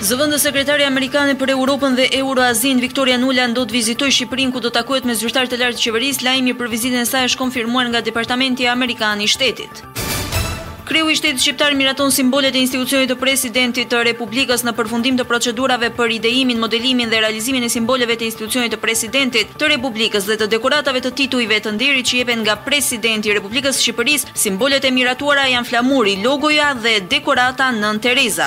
Zëvendës sekretari amerikane për Europën dhe Euroazin Victoria Nuland do të vizitojë Shqipërinë, ku do të takohet me zyrtar të lartë të qeverisë. Lajmi për vizitën e saj është konfirmuar nga Departamenti Amerikan i Shtetit. Kreu i Shtetit shqiptar miraton simbolet e institucionit të presidentit të Republikës në përfundim të procedurave për ideimin, modelimin dhe realizimin e simboleve të institucionit të presidentit të Republikës dhe të dekoratave të titujve të nderit që jepen nga presidenti i Republikës së Shqipërisë. Simbolet e miratuara janë flamuri, logoja dhe dekorata Nën Tereza.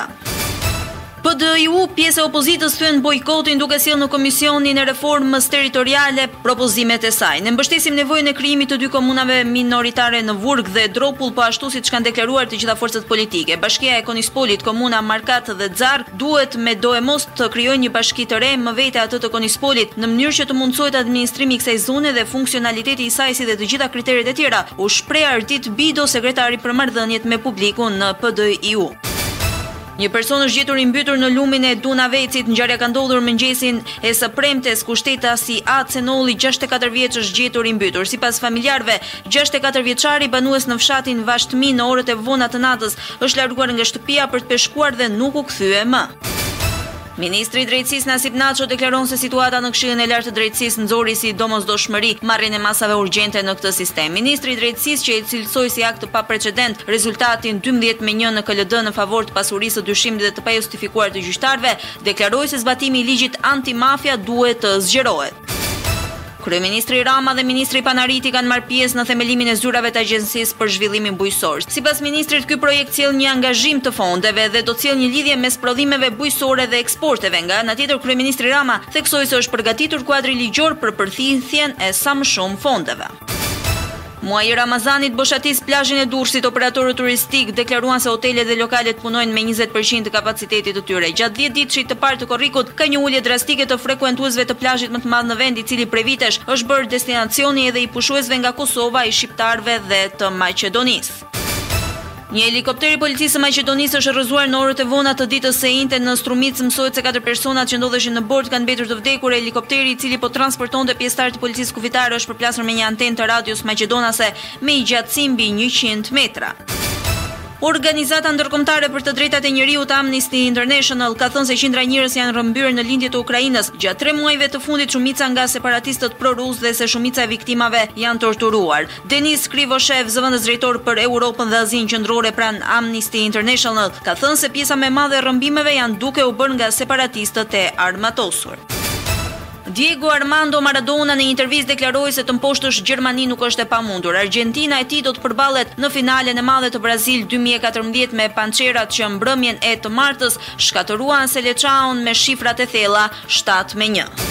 PDIU, pjesë e opozitës, thyen bojkotin duke sjellë në Komisionin e Reformës Territoriale propozimet e saj. Ne mbështesim nevojën e krijimit të dy komunave minoritare në Vurg dhe Dropull, po ashtu siç kanë deklaruar të gjitha forcat politike. Bashkia e Konispolit, komuna Markat dhe Xar duhet me do e mos të krijojnë një bashki të re më vete atë të Konispolit, në mënyrë që të mundsohet administrimi i kësaj zone dhe funksionaliteti i saj si dhe të gjitha kriteret e tjera, u shpreh Ardit Bido, sekretari për marrëdhëniet me publikun në PDIU. Një person është gjetur i mbytur në lumin e Dunavecit. Ngjarja ka ndodhur mëngjesin e së premtes, ku shtetasi A Cenolli, 64 vjeç, është gjetur i mbytur. Sipas familjarëve, 64 vjeçari, banues në fshatin Vashtmi, në orët e vona të natës është larguar nga shtëpia për të peshkuar dhe nuk u kthye më. Ministri i Drejtësisë Nasip Naço deklaron se situata në Këshillin e Lartë të Drejtësisë nxori si domosdoshmëri marrjen e masave urgjente në këtë sistem. Ministri i Drejtësisë, që e cilësoi si akt të paprecedent rezultatin 12-1 në KLD në favor të pasurisë së dyshimit dhe të pajustifikuar të gjyqtarëve, deklaroi se zbatimi i ligjit antimafia duhet të zgjerohet. Kryeministri Rama dhe Ministri Panariti kanë marrë pjesë në themelimin e zyrave të Agjencisë për Zhvillimin Bujqësor. Sipas ministrit, ky projekt sjell një angazhim të fondeve dhe do të sjellë një lidhje mes prodhimeve bujqësore dhe eksporteve. Nga ana tjetër, Kryeministri Rama theksoi se është përgatitur kuadri ligjor për përthithjen e sa më shumë fondeve. Muaji i Ramazanit boshatis plazhin e Durrësit. Operatorët turistik deklaruan se hotelet dhe lokalet punojnë me 20% të kapacitetit të tyre. Gjatë 10 ditësh të parë të korrikut, ka një ulje drastike të frekuentuesve të plazhit më të madh në vend, i cili prej vitesh është bërë destinacioni edhe i pushuesve nga Kosova, i shqiptarëve dhe të Maqedonisë. Një helikopter i policisë së Maqedonisë është rrëzuar në orët e vona të ditës së njëjtë në Strumicë. Mësohet se 4 personat që ndodheshin në bord kanë mbetur të vdekur. Helikopteri, i cili po transportonte pjesëtar të policisë kufitare, është përplasur me një antenë të radios maqedonase me një gjatësi mbi 100 metra. Organizata ndërkombëtare për të drejtat e njerëzit Amnesty International ka thënë se qindra njerëz janë rrëmbyer në lindjet e Ukrainës. Gjatë 3 muajve të fundit, shumica nga separatistët pro-rus dhe se shumica e viktimave janë torturuar. Denis Krivoshev, zëvendës drejtor për Europën dhe Azinë qendrore pranë Amnesty International, ka thënë se pjesa më e madhe e rrëmbimeve janë duke u bërë nga separatistët e armatosur. Diego Armando Maradona në një intervistë deklaroi se të mposhtësh Gjermani nuk është e pamundur. Argentina e tij do të përballet në finalen e madhe të Brazil 2014 me Pançerat, që mbrëmjen e të martës shkatëruan Seleçaun me shifrat e thella 7-1.